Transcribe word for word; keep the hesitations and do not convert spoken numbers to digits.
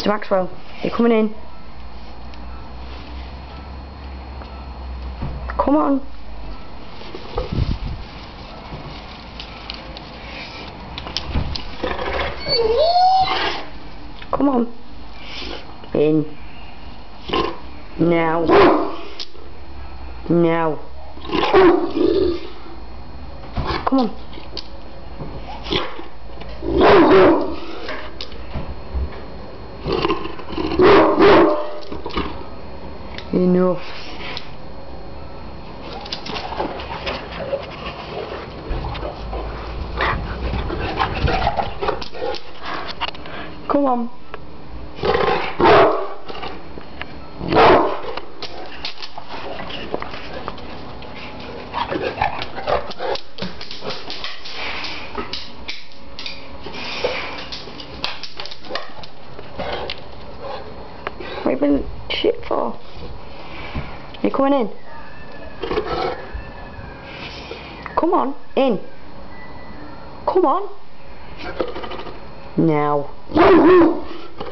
Mister Maxwell, you're coming in. Come on. Come on. In. Now. Now. Come on. Enough. Come on. What have you been shit for? You coming in? Come on, in. Come on. Now.